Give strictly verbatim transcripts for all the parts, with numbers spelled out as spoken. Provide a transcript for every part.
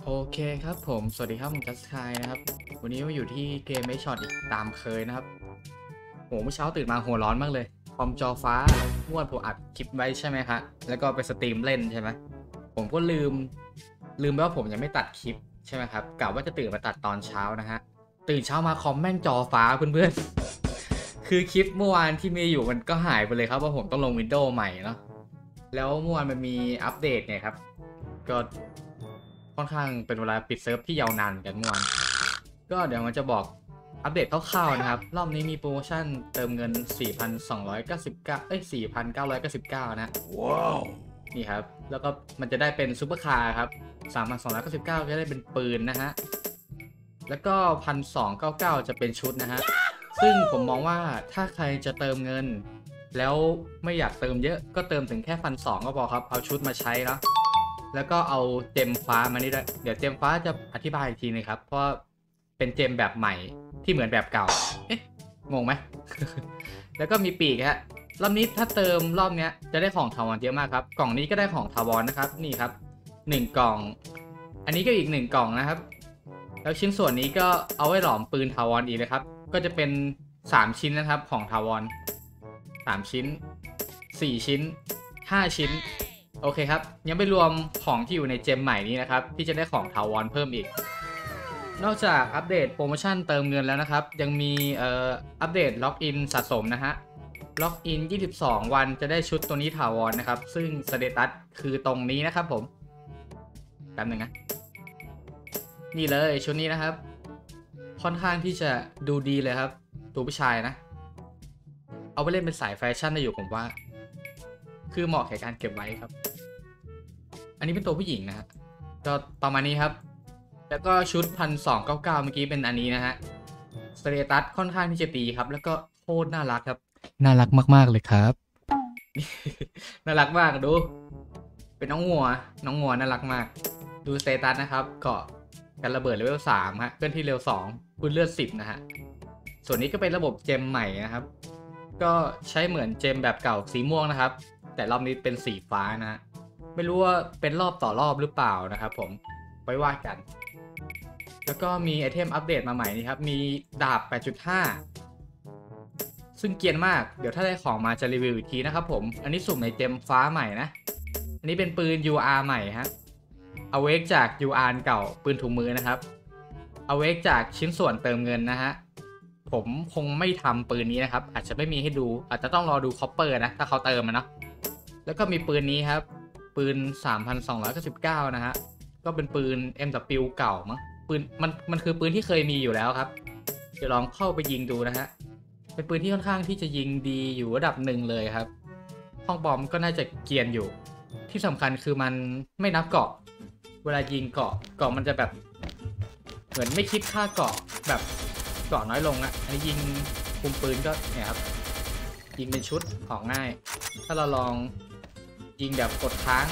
โอเคครับผมสวัสดีครับผมจัสคายนะครับวันนี้มาอยู่ที่เกมไม่ช็อตอีกตามเคยนะครับโหเมื่อเช้าตื่นมาหัวร้อนมากเลยคอมจอฟ้าเมื่อวานผมอัดคลิปไว้ใช่ไหมครับแล้วก็ไปสตรีมเล่นใช่ไหมผมก็ลืมลืมไปว่าผมยังไม่ตัดคลิปใช่ไหมครับกะว่าจะตื่นมาตัดตอนเช้านะฮะตื่นเช้ามาคอมแม่งจอฟ้าเพื่อนๆคือคลิปเมื่อวานที่มีอยู่มันก็หายไปเลยครับว่าผมต้องลงวินโดว์ใหม่เนาะแล้วเมื่อวานมันมีอัปเดตเนี่ยครับก็ค่อนข้างเป็นเวลาปิดเซิร์ฟที่ยาวนานกันเมื่อวานก็เดี๋ยวมันจะบอกอัปเดตคร่าวๆนะครับรอบนี้มีโปรโมชั่นเติมเงิน สี่พันสองร้อยเก้าสิบเก้า เอ้ย สี่พันเก้าร้อยเก้าสิบเก้า นะว้าวนี่ครับแล้วก็มันจะได้เป็นซูเปอร์คาร์ครับ สามพันสองร้อยเก้าสิบเก้า จะได้เป็นปืนนะฮะแล้วก็ หนึ่งพันสองร้อยเก้าสิบเก้า จะเป็นชุดนะฮะซึ่งผมมองว่าถ้าใครจะเติมเงินแล้วไม่อยากเติมเยอะก็เติมถึงแค่ หนึ่งพันสองร้อย ก็พอครับเอาชุดมาใช้เนาะแล้วก็เอาเจมฟ้ามานี่ด้วยเดี๋ยวเจมฟ้าจะอธิบายอีกทีนึงครับเพราะเป็นเจมแบบใหม่ที่เหมือนแบบเก่าเอ๊ะงงไหม แล้วก็มีปีกฮะรอบนี้ถ้าเติมรอบนี้จะได้ของถาวรเยอะมากครับกล่องนี้ก็ได้ของถาวรนะครับนี่ครับหนึ่งกล่องอันนี้ก็อีกหนึ่งกล่องนะครับแล้วชิ้นส่วนนี้ก็เอาไว้หลอมปืนถาวรอีกนะครับก็จะเป็นสามชิ้นนะครับของถาวรสามชิ้นสี่ชิ้นห้าชิ้นโอเคครับยังไม่รวมของที่อยู่ในเจมใหม่นี้นะครับที่จะได้ของถาวรเพิ่มอีกนอกจากอัปเดตโปรโมชั่นเติมเงินแล้วนะครับยังมีเอ่ออัปเดตล็อกอินสะสมนะฮะล็อกอินยี่สิบสองวันจะได้ชุดตัวนี้ถาวรนะครับซึ่งสเตตัสคือตรงนี้นะครับผมแป๊บนึงนะนี่เลยชุดนี้นะครับค่อนข้างที่จะดูดีเลยครับตัวผู้ชายนะเอาไปเล่นเป็นสายแฟชั่นได้อยู่ผมว่าคือเหมาะแก่การเก็บไว้ครับอันนี้เป็นตัวผู้หญิงนะฮะก็ประมาณนี้ครับแล้วก็ชุดพันสองเก้าเก้าเมื่อกี้เป็นอันนี้นะฮะสเตตัสค่อนข้างที่จะดีครับแล้วก็โคตรน่ารักครับน่ารักมากๆเลยครับ น่ารักมากดูเป็นน้องงัวน้องงัวน่ารักมากดูสเตตัสนะครับเกาะกันระเบิดเลเวลสามฮะเคลื่อนที่เร็วสองคุณเลือดสิบนะฮะส่วนนี้ก็เป็นระบบเจมใหม่นะครับก็ใช้เหมือนเจมแบบเก่าสีม่วงนะครับแต่รอบนี้เป็นสีฟ้านะฮะไม่รู้ว่าเป็นรอบต่อรอบหรือเปล่านะครับผมไว้ว่ากันแล้วก็มีไอเทมอัปเดตมาใหม่นี่ครับมีดาบ แปดจุดห้า ซึ่งเกียนมากเดี๋ยวถ้าได้ของมาจะรีวิวอีกทีนะครับผมอันนี้สุ่มในเจมฟ้าใหม่นะอันนี้เป็นปืน ยู อาร์ ใหม่ฮะเอาเวกจาก ยู อาร์ เก่าปืนถุงมือนะครับเอาเวกจากชิ้นส่วนเติมเงินนะฮะผมคงไม่ทำปืนนี้นะครับอาจจะไม่มีให้ดูอาจจะต้องรอดูคอปเปอร์นะถ้าเขาเติมมันเนาะแล้วก็มีปืนนี้ครับปืน สามพันสองร้อยเก้าสิบเก้า นะฮะก็เป็นปืน เอ็ม ดับเบิลยู เก่ามั้งปืนมันมันคือปืนที่เคยมีอยู่แล้วครับเดี๋ยวลองเข้าไปยิงดูนะฮะเป็นปืนที่ค่อนข้างที่จะยิงดีอยู่ระดับหนึ่งเลยครับห้องบอมก็น่าจะเกียนอยู่ที่สำคัญคือมันไม่นับเกาะเวลายิงเกาะเกาะมันจะแบบเหมือนไม่คิดค่าเกาะแบบเกาะน้อยลงอะอันนี้ยิงคุมปืนก็เนี่ยครับยิงเป็นชุดออกง่ายถ้าเราลองยิงแบบกดค้าง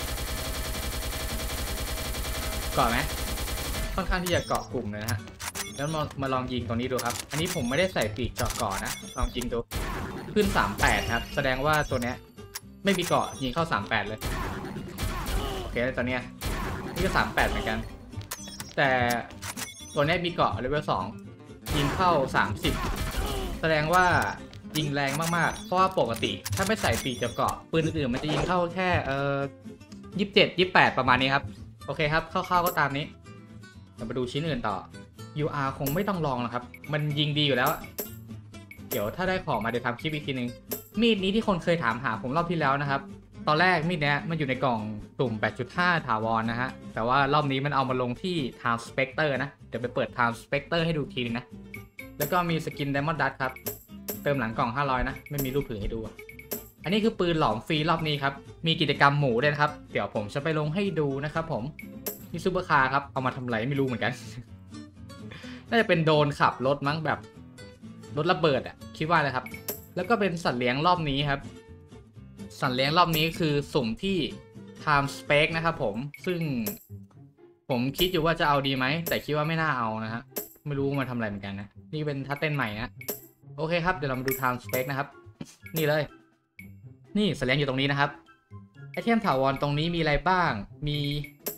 เกาะไหมค่อนข้างที่จะเกาะกลุ่มเลยนะฮะแล้วมามาลองยิงตรงนี้ดูครับอันนี้ผมไม่ได้ใส่ปีกเจาะเกาะนะลองยิงดูขึ้นสามสิบแปดครับแสดงว่าตัวเนี้ยไม่มีเกาะยิงเข้าสามสิบแปดเลยโอเคตัวเนี้ยนี่ก็สามสิบแปดเหมือนกันแต่ตัวเนี้ยมีเกาะเลเวลสองยิงเข้าสามสิบแสดงว่ายิงแรงมากๆเพราะว่าปกติถ้าไม่ใส่ปีกเจาะเกาะปืนอื่นๆมันจะยิงเข้าแค่เอ่อยี่สิบเจ็ด ยี่สิบแปดประมาณนี้ครับโอเคครับคร่าวๆก็ตามนี้เรามาดูชิ้นอื่นต่อ ยู อาร์ คงไม่ต้องลองนะครับมันยิงดีอยู่แล้วเดี๋ยวถ้าได้ของมาเดี๋ยวทำคลิปอีกทีนึงมีดนี้ที่คนเคยถามหาผมรอบที่แล้วนะครับตอนแรกมีดเนี้ยมันอยู่ในกล่องตุ่ม แปดจุดห้า ถาวรนะฮะแต่ว่ารอบนี้มันเอามาลงที่ Time Spectre นะเดี๋ยวไปเปิด Time Spectre ให้ดูทีนึงนะแล้วก็มีสกิน Diamond Dust ครับเติมหลังกล่องห้าร้อยนะไม่มีรูปถือให้ดูอันนี้คือปืนหลอมฟรีรอบนี้ครับมีกิจกรรมหมูด้วยนะครับเดี๋ยวผมจะไปลงให้ดูนะครับผมนี่ซูเปอร์คาร์ครับเอามาทำอะไรไม่รู้เหมือนกัน น่าจะเป็นโดนขับรถมั้งแบบรถระเบิดอ่ะคิดว่าเลยครับแล้วก็เป็นสัตว์เลี้ยงรอบนี้ครับสัตว์เลี้ยงรอบนี้คือสุ่มที่ Time Spec นะครับผมซึ่งผมคิดอยู่ว่าจะเอาดีไหมแต่คิดว่าไม่น่าเอานะฮะไม่รู้มาทำอะไรเหมือนกันนะนี่เป็นท่าเต้นใหม่นะโอเคครับเดี๋ยวเรามาดู Time Spec นะครับนี่เลยนี่สัตว์เลี้ยงอยู่ตรงนี้นะครับไอเทมถาวรตรงนี้มีอะไรบ้างมี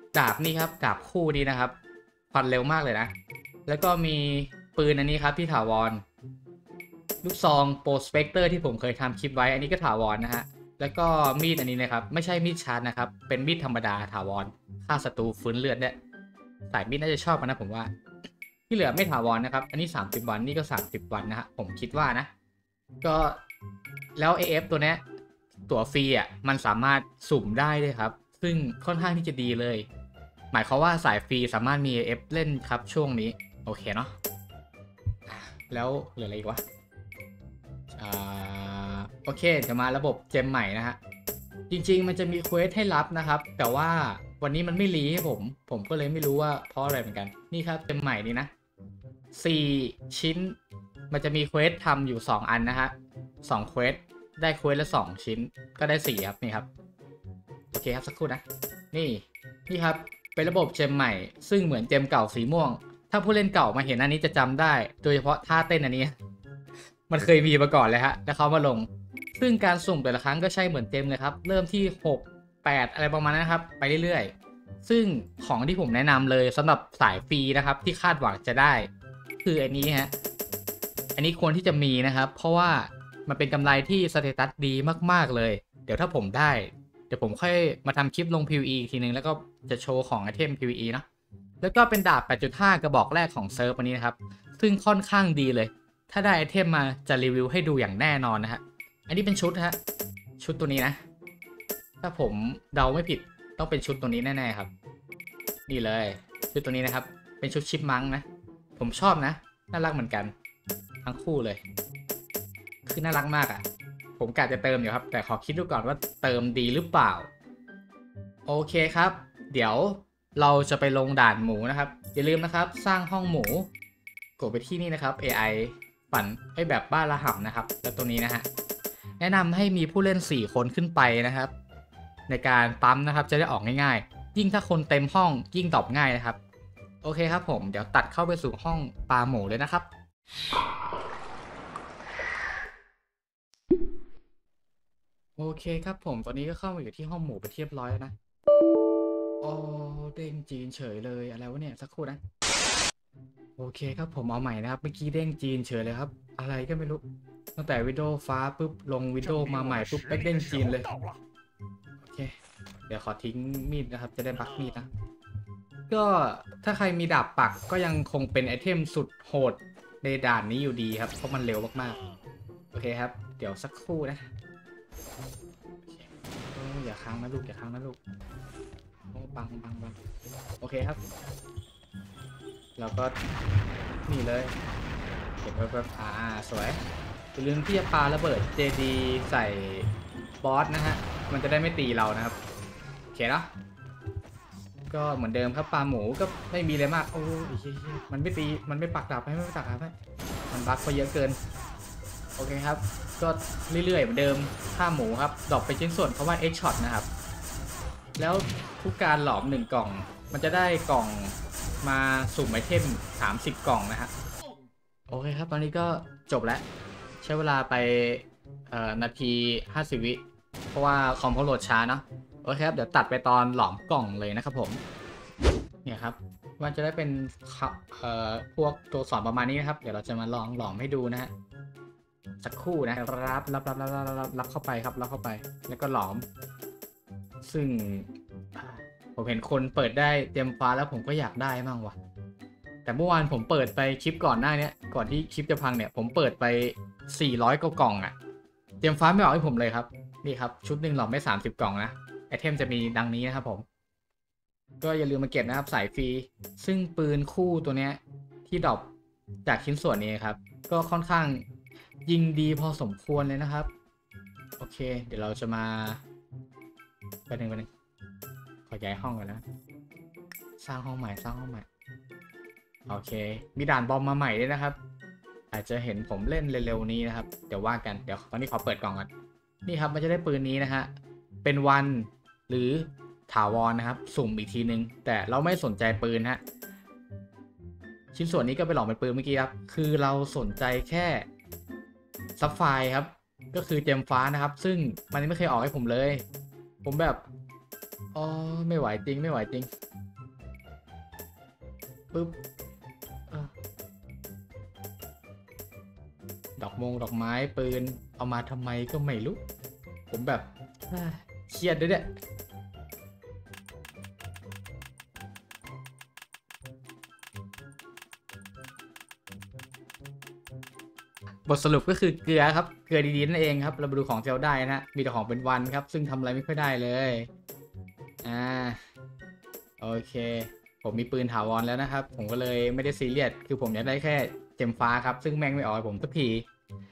ดาบนี่ครับดาบคู่นี้นะครับฟันเร็วมากเลยนะแล้วก็มีปืนอันนี้ครับที่ถาวรลูกซองโปรสเปกเตอร์ที่ผมเคยทำคลิปไว้อันนี้ก็ถาวรนะฮะแล้วก็มีดอันนี้นะครับไม่ใช่มีดชาร์จนะครับเป็นมีดธรรมดาถาวรฆ่าศัตรูฟื้นเลือดเนี่ยสายมีดน่าจะชอบกันนะผมว่าที่เหลือไม่ถาวรนะครับอันนี้สามสิบวันนี่ก็สามสิบวันนะฮะผมคิดว่านะก็แล้ว เอ เอฟ ตัวเนี้ยตั๋วฟรีอ่ะมันสามารถสุ่มได้ด้วยครับซึ่งค่อนข้างที่จะดีเลยหมายความว่าสายฟรีสามารถมี เอ เอฟ เล่นครับช่วงนี้โอเคเนาะแล้วเหลืออะไรอีกวะอ่าโอเคจะมาระบบเจมใหม่นะฮะจริงๆมันจะมีเควสให้รับนะครับแต่ว่าวันนี้มันไม่รีให้ผมผมก็เลยไม่รู้ว่าเพราะอะไรเหมือนกันนี่ครับเจมใหม่นี่นะสี่ชิ้นมันจะมีเควสทำอยู่สองอันนะฮะสองเควสได้เควสละสองชิ้นก็ได้สี่ครับนี่ครับโอเคครับสักครู่นะนี่นี่ครับเป็นระบบเจมใหม่ซึ่งเหมือนเจมเก่าสีม่วงถ้าผู้เล่นเก่ามาเห็นอันนี้จะจำได้โดยเฉพาะท่าเต้นอันนี้มันเคยมีมาก่อนเลยฮะแล้วเขามาลงซึ่งการสุ่มแต่ละครั้งก็ใช่เหมือนเจมเลยครับเริ่มที่หก แปดอะไรประมาณนั้นนะครับไปเรื่อยๆซึ่งของที่ผมแนะนำเลยสำหรับสายฟรีนะครับที่คาดหวังจะได้คืออันนี้ฮะอันนี้ควรที่จะมีนะครับเพราะว่ามันเป็นกำไรที่สเตตัสดีมากๆเลยเดี๋ยวถ้าผมได้เดี๋ยวผมค่อยมาทำคลิปลง พี วี อี อีกทีนึงแล้วก็จะโชว์ของไอเทม พี วี อี เนาะแล้วก็เป็นดาบ แปดจุดห้า กระบอกแรกของเซิร์ฟวันนี้นะครับซึ่งค่อนข้างดีเลยถ้าได้ไอเทมมาจะรีวิวให้ดูอย่างแน่นอนนะฮะอันนี้เป็นชุดฮะชุดตัวนี้นะถ้าผมเดาไม่ผิดต้องเป็นชุดตัวนี้แน่ๆครับนี่เลยชุดตัวนี้นะครับเป็นชุดชิปมังนะผมชอบนะน่ารักเหมือนกันทั้งคู่เลยคือน่ารักมากอ่ะผมกะจะเติมอยู่ครับแต่ขอคิดดูก่อนว่าเติมดีหรือเปล่าโอเคครับเดี๋ยวเราจะไปลงด่านหมูนะครับอย่าลืมนะครับสร้างห้องหมูกดไปที่นี่นะครับ เอ ไอ ปั่นให้แบบบ้านละห่ำนะครับแล้วตัวนี้นะฮะแนะนำให้มีผู้เล่นสี่คนขึ้นไปนะครับในการปั๊มนะครับจะได้ออกง่ายๆยิ่งถ้าคนเต็มห้องยิ่งตอบง่ายนะครับโอเคครับผมเดี๋ยวตัดเข้าไปสู่ห้องปลาหมูเลยนะครับโอเคครับผมตอนนี้ก็เข้ามาอยู่ที่ห้องหมูไปเรียบร้อยแล้วนะโอ้เด้งจีนเฉยเลยอะไรวะเนี่ยสักครู่นะโอเคครับผมเอาใหม่นะครับเมื่อกี้เด้งจีนเฉยเลยครับอะไรก็ไม่รู้ตั้งแต่วิดีโอฟ้าปุ๊บลงวิดีโอมาใหม่ปุ๊บเด้งจีนเลยโอเคเดี๋ยวขอทิ้งมีดนะครับจะได้บักมีดนะก็ถ้าใครมีดาบปักก็ยังคงเป็นไอเทมสุดโหดในด่านนี้อยู่ดีครับเพราะมันเร็วมากๆโอเคครับเดี๋ยวสักครู่นะอย่าค้างนะลูกอย่าค้างนะลูกโอ้บังบังบังโอเคครับเราก็นี่เลยเก็บไว้แบบอ่าสวยอย่าลืมที่จะปาระเบิด เจ ดี ใส่บอสนะฮะมันจะได้ไม่ตีเรานะครับโอเคเนาะก็เหมือนเดิมครับปลาหมูก็ไม่มีอะไรมากโอ้ยมันไม่ตีมันไม่ปักดาบให้ไม่ปักดาบให้มันบักไปเยอะเกินโอเคครับก็เรื่อยๆเหมือนเดิมฆ่าหมูครับดรอปไปชิ้นส่วนเพราะว่า Xช็อต นะครับแล้วทุกการหลอมหนึ่งกล่องมันจะได้กล่องมาสุ่มไอเทมสามสิบกล่องนะฮะโอเคครับตอนนี้ก็จบแล้วใช้เวลาไปนาทีห้าสิบวิเพราะว่าคอมเขาโหลดช้าเนาะโอเคครับเดี๋ยวตัดไปตอนหลอมกล่องเลยนะครับผมเนี่ยครับมันจะได้เป็นพวกตัวสอนประมาณนี้นะครับเดี๋ยวเราจะมาลองหลอมให้ดูนะฮะสักครู่นะรับรับรับรับรับรับเข้าไปครับรับเข้าไปแล้วก็หลอมซึ่งผมเห็นคนเปิดได้เต็มฟ้าแล้วผมก็อยากได้บ้างว่ะแต่เมื่อวานผมเปิดไปคลิปก่อนหน้านี้ก่อนที่คลิปจะพังเนี่ยผมเปิดไปสี่ร้อยกว่ากล่องอะเตรียมฟ้าไม่ออกให้ผมเลยครับนี่ครับชุดหนึ่งหลอมไม่สามสิบกล่องนะไอเทมจะมีดังนี้นะครับผมก็อย่าลืมมาเก็บนะครับสายฟรีซึ่งปืนคู่ตัวเนี้ยที่ดรอปจากชิ้นส่วนนี้ครับก็ค่อนข้างยิงดีพอสมควรเลยนะครับโอเคเดี๋ยวเราจะมาไปหนึ่งไปหนึ่งขอย้ายห้องก่อนนะสร้างห้องใหม่สร้างห้องใหม่โอเคมีด่านบอมมาใหม่ด้วยนะครับอาจจะเห็นผมเล่นเร็วๆนี้นะครับเดี๋ยวว่ากันเดี๋ยวตอนนี้ขอเปิดกล่องก่อนนี่ครับมันจะได้ปืนนี้นะฮะเป็นวันหรือถาวรนะครับสุ่มอีกทีนึงแต่เราไม่สนใจปืนฮะชิ้นส่วนนี้ก็ไปหลอกเป็นปืนเมื่อกี้ครับคือเราสนใจแค่ซับไฟครับก็คือเจมฟ้านะครับซึ่งมันไม่เคยออกให้ผมเลยผมแบบอ๋อไม่ไหวจริงไม่ไหวจริงปึ๊บดอกมงดอกไม้ปืนเอามาทำไมก็ไม่รู้ผมแบบเครียดด้วยเนี่ยบทสรุปก็คือเกลือครับเกลือดีๆนั่นเองครับเรามาดูของที่เราได้นะมีแต่ของเป็นวันครับซึ่งทำอะไรไม่ค่อยได้เลยอ่าโอเคผมมีปืนถาวรแล้วนะครับผมก็เลยไม่ได้ซีเรียสคือผมอยากได้แค่เจมฟ้าครับซึ่งแม่งไม่ออกผมสักที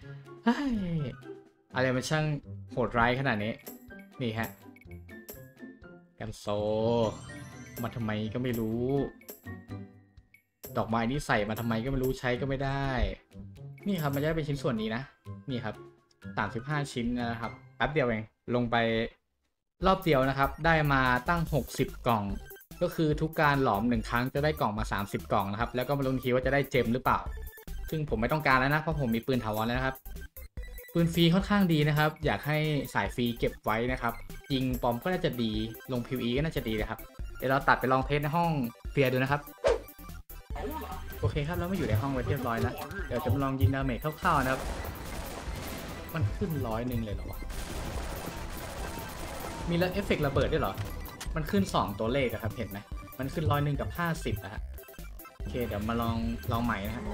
อะไรมันช่างโหดร้ายขนาดนี้นี่ฮะกันโซมาทำไมก็ไม่รู้ดอกไม้นี่ใส่มาทำไมก็ไม่รู้ใช้ก็ไม่ได้นี่ครับมันจะเป็นชิ้นส่วนนี้นะนี่ครับสามสิบห้าชิ้นนะครับแป๊บเดียวเองลงไปรอบเดียวนะครับได้มาตั้งหกสิบกล่องก็คือทุกการหลอมหนึ่งครั้งจะได้กล่องมาสามสิบกล่องนะครับแล้วก็มาลุ้นทีว่าจะได้เจมหรือเปล่าซึ่งผมไม่ต้องการแล้วนะเพราะผมมีปืนถาวรแล้วนะครับปืนฟรีค่อนข้างดีนะครับอยากให้สายฟรีเก็บไว้นะครับยิงปอมก็น่าจะดีลง พี วี อี ก็น่าจะดีนะครับเดี๋ยวเราตัดไปลองเทสในห้องเฟียร์ดูนะครับโอเคครับแล้วมาอยู่ในห้องไว้เรียบร้อยแล้วเดี๋ยวจะมาลองยิงดาเมจคร่าวๆนะครับมันขึ้นร้อยหนึ่งเลยเหรอวะมีแล้วเอฟเฟกต์ระเบิดด้วยเหรอมันขึ้นสองตัวเลขครับเห็นไหมมันขึ้นร้อยหนึ่งกับห้าสิบอะฮะโอเคเดี๋ยวมาลองลองใหม่นะฮะ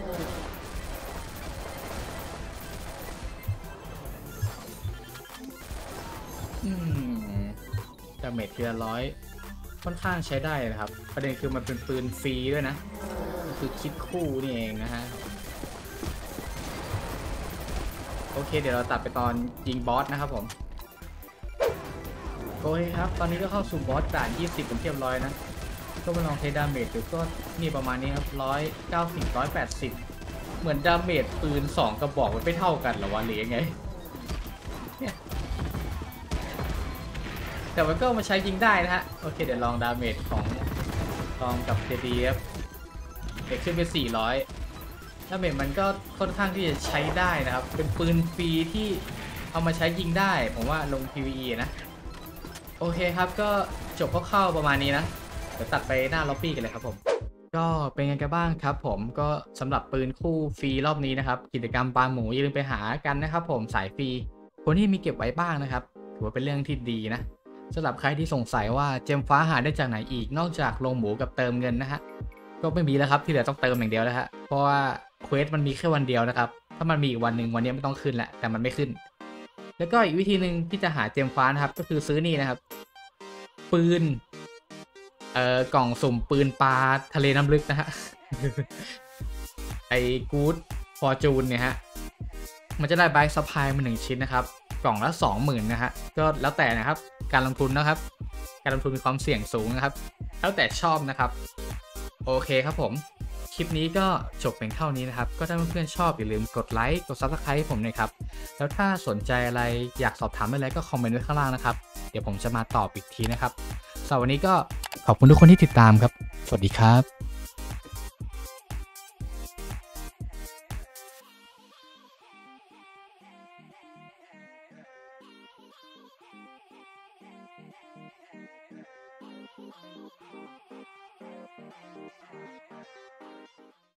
อืมดาเมจทีละร้อยค่อนข้างใช้ได้นะครับประเด็นคือมันเป็นปืนฟรีด้วยนะคือคิดคู่นี่เองนะฮะโอเคเดี๋ยวเราตัดไปตอนยิงบอสนะครับผมโอเคครับตอนนี้ก็เข้าสู่บอสด่านยี่สิบเป็นเรียบร้อยนะก็มาลองเทดาเมจดูก็นี่ประมาณนี้ครับร้อยเก้าสิบร้อยแปดสิบเหมือนดาเมจปืนสองกระบอกมันไม่เท่ากันหรอวะหรือยังไงเนี่ยแต่มันก็มาใช้ยิงได้นะฮะโอเคเดี๋ยวลองดาเมจของลองกับ เจ ดี เอฟ เด็กขึ้นไปสี่ร้อยดาเมจมันก็ค่อนข้างที่จะใช้ได้นะครับเป็นปืนฟรีที่เอามาใช้ยิงได้ผมว่าลง พี วี อี นะโอเคครับก็จบคร่าวๆประมาณนี้นะเดี๋ยวตัดไปหน้าล็อบบี้กันเลยครับผมก็เป็นไงกันบ้างครับผมก็สำหรับปืนคู่ฟรีรอบนี้นะครับกิจกรรมปาหมูอย่าลืมไปหากันนะครับผมสายฟรีคนที่มีเก็บไว้บ้างนะครับถือว่าเป็นเรื่องที่ดีนะสำหรับใครที่สงสัยว่าเจมฟ้าหาได้จากไหนอีกนอกจากลงหมูกับเติมเงินนะฮะก็ไม่มีแล้วครับที่เหลือต้องเติมอย่างเดียวแล้วฮะเพราะว่าเควสมันมีแค่วันเดียวนะครับถ้ามันมีอีกวันหนึ่งวันนี้ไม่ต้องขึ้นแหละแต่มันไม่ขึ้นแล้วก็อีกวิธีหนึ่งที่จะหาเจมฟ้านะครับก็คือซื้อนี่นะครับปืนเอ่อกล่องสุ่มปืนปลาทะเลน้ำลึกนะฮะ ไอ้กู๊ดฟอร์จูนเนี่ยฮะมันจะได้ไบค์ซัพพลายมาหนึ่งชิ้นนะครับกล่องละสองหมื่นนะฮะก็แล้วแต่นะครับการลงทุนนะครับการลงทุนมีความเสี่ยงสูงนะครับแล้วแต่ชอบนะครับโอเคครับผมคลิปนี้ก็จบเป็นเท่านี้นะครับก็ถ้าเพื่อนๆชอบอย่าลืมกดไลค์กด ซับสไครบ์ ให้ผมนะครับแล้วถ้าสนใจอะไรอยากสอบถามอะไรก็คอมเมนต์ไว้ข้างล่างนะครับเดี๋ยวผมจะมาตอบอีกทีนะครับสำหรับวันนี้ก็ขอบคุณทุกคนที่ติดตามครับสวัสดีครับ